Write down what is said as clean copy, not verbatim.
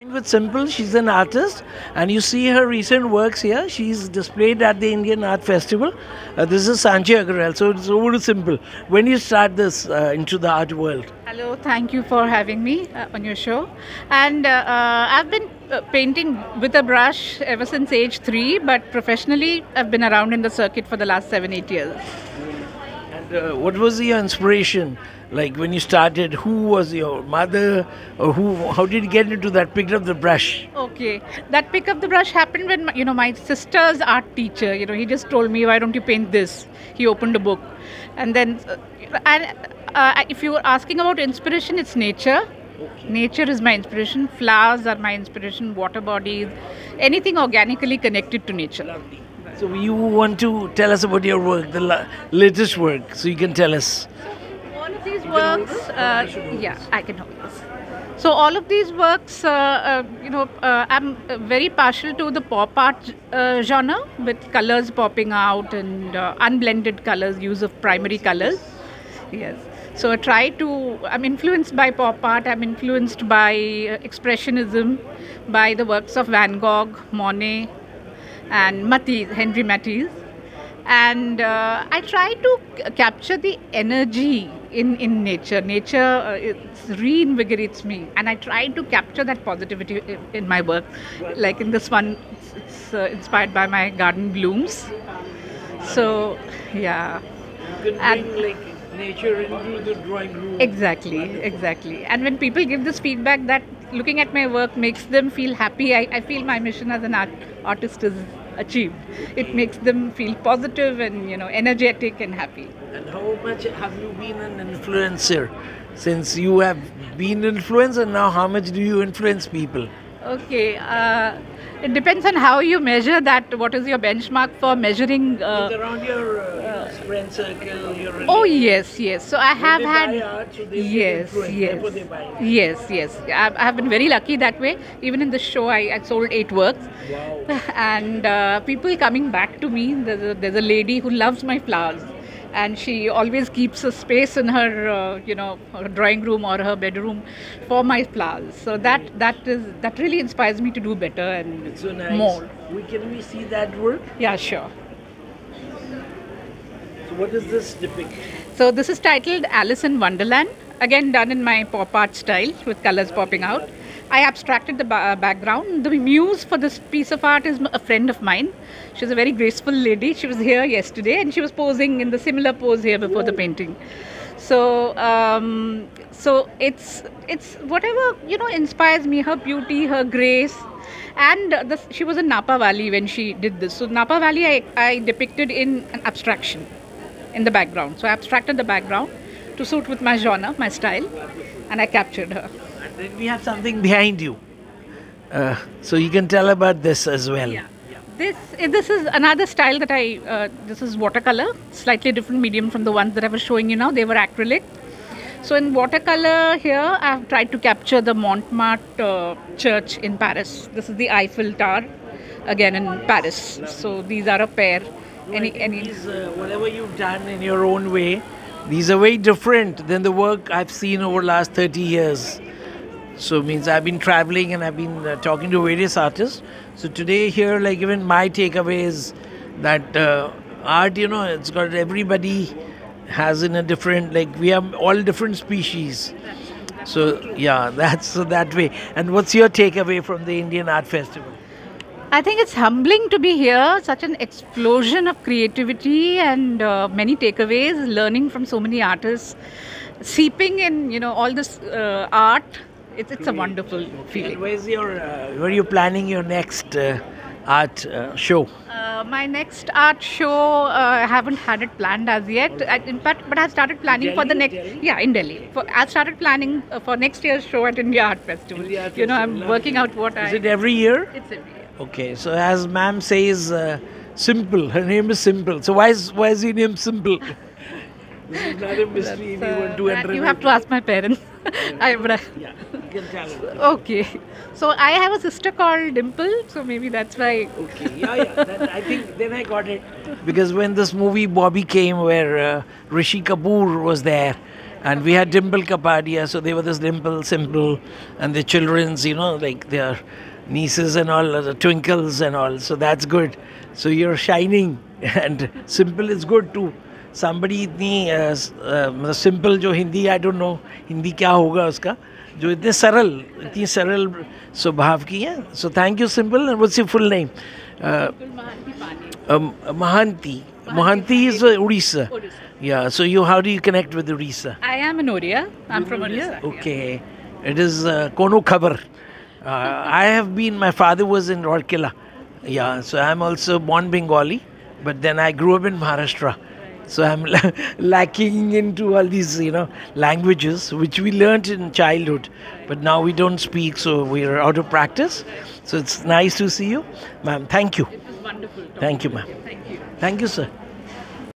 With Simple, she's an artist, and you see her recent works here. She's displayed at the Indian Art Festival. This is Sanjay Agarwal. So it's over to Simple. When you start this into the art world? Hello, thank you for having me on your show. And I've been painting with a brush ever since age 3, but professionally, I've been around in the circuit for the last 7, 8 years. And what was your inspiration? Like when you started, who was your mother, or who? How did you get into that? Picked up the brush. Okay, that pick up the brush happened when my sister's art teacher. He just told me, "Why don't you paint this?" He opened a book, and then, if you were asking about inspiration, it's nature. Nature is my inspiration. Flowers are my inspiration. Water bodies, anything organically connected to nature. So you want to tell us about your work, the latest work, so you can tell us. All of these works, yeah, I can hold this. So all of these works, I'm very partial to the pop art genre, with colors popping out and unblended colors, use of primary colors. Yes. So I'm influenced by pop art. I'm influenced by expressionism, by the works of Van Gogh, Monet, and Matisse, Henri Matisse. And I try to capture the energy in nature. Nature it reinvigorates me, and I try to capture that positivity in my work. Like in this one, it's inspired by my garden blooms. So, yeah. You can And bring like nature into the drawing room. exactly. And when people give this feedback that looking at my work makes them feel happy, I feel my mission as an artist is achieved. It makes them feel positive and energetic and happy. And how much have you been an influencer? Since you have been influencer, now how much do you influence people? Okay, it depends on how you measure that. What is your benchmark for measuring? Around your friend circle, your Oh yes. So I have they had buy art, so they feel yes, influenced, therefore they buy it. yes. I have been very lucky that way. Even in the show, I sold 8 works, Wow. and people coming back to me. There's a lady who loves my flowers, and she always keeps a space in her her drawing room or her bedroom for my flowers. So that really inspires me to do better and It's so nice. more. Can we see that work? Yeah, sure. So what does this depict? So this is titled Alice in Wonderland, again done in my pop art style with colors popping out. I abstracted the background. The muse for this piece of art is a friend of mine. She's a very graceful lady. She was here yesterday and she was posing in the similar pose here before the painting. So it's whatever inspires me, her beauty, her grace. And she was in Napa Valley when she did this. So Napa Valley I depicted in an abstraction in the background. So I abstracted the background to suit with my genre, my style, and I captured her. And then we have something behind you. So you can tell about this as well. Yeah. This is another style that this is watercolor, slightly different medium from the ones that I was showing you now. They were acrylic. So in watercolor here, I've tried to capture the Montmartre church in Paris. This is the Eiffel Tower, again in Paris. So these are a pair. These, whatever you've done in your own way, these are very different than the work I've seen over the last 30 years. So means I've been traveling and I've been talking to various artists. So today here, like even my takeaway is that art, it's got everybody has in a different, like we are all different species. So yeah, that's that way. And what's your takeaway from the Indian Art Festival? I think it's humbling to be here, such an explosion of creativity and many takeaways, learning from so many artists, seeping in, all this art. It's a wonderful feeling. And where are you planning your next art show? My next art show, I haven't had it planned as yet. But I've started planning for the next. Delhi? Yeah, in Delhi. I've started planning for next year's show at India Art Festival. India Art I'm Festival, working out what Is it every year? It's every year. Okay, so as ma'am says, Simple. Her name is Simple. So why is he named Simple? This is not a mystery. If you want to You have to ask my parents. Yeah, you can tell her. Okay. So I have a sister called Dimple, so maybe that's why. Okay, I think then I got it. Because when this movie Bobby came, where Rishi Kapoor was there, And we had Dimple Kapadia, so they were this Dimple, Simple, and the children's, like their nieces and all, the twinkles and all. So that's good. So you're shining, and Simple is good too. Somebody इतनी simple जो Hindi, I don't know Hindi क्या होगा उसका, जो इतनी सरल स्वभाव की है. So thank you, Simple. And what's your full name? Mahanti. Mahanti is Odisha. Yeah. So how do you connect with Odisha? I am in Odia. I'm from Odisha. Okay. It is Kono Khabar. My father was in Rourkela. Yeah. So I'm also born Bengali, but then I grew up in Maharashtra. So I'm lacking into all these, languages which we learnt in childhood, but now we don't speak, so we're out of practice. So it's nice to see you, ma'am. Thank you. It was wonderful. Thank you, ma'am. Thank you. Thank you, sir.